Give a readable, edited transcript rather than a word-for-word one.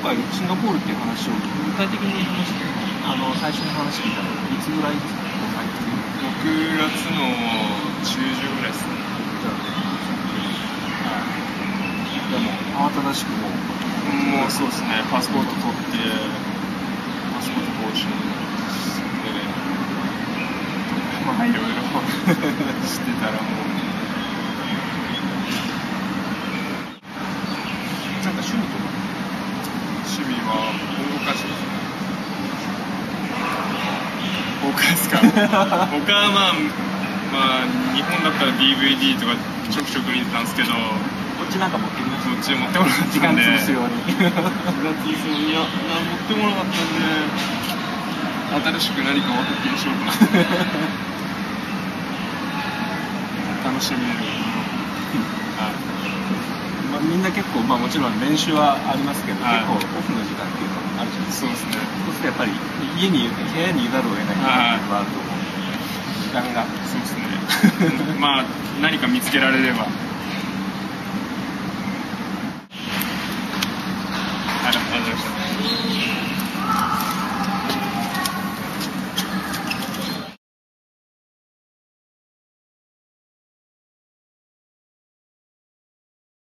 回シンガポールっていう話を具体的に話して、最初に話聞いたのいつぐらいですか？ 6月の中旬ぐらいですね。 でも慌ただしくもうそうですね、パスポート取ってパスポート更新してまあいろいろしてたらもうなんか趣味とか趣味は大岡市ですね。大岡ですか？他はまあ日本だったら DVD とかちょくちょく見てたんですけど、 こっちなんか持ってきました。 こっち持ってもらったんで時間潰すようにいや持ってもらったんで新しく何かを発見しようかな楽しみにみんな結構、もちろん練習はありますけど、結構オフの時間っていうのもあるじゃないですか。 そうですね。 そうするとやっぱり部屋にいざるを得ないっていうのがあると思う。時間がそうですねまあ何か見つけられれば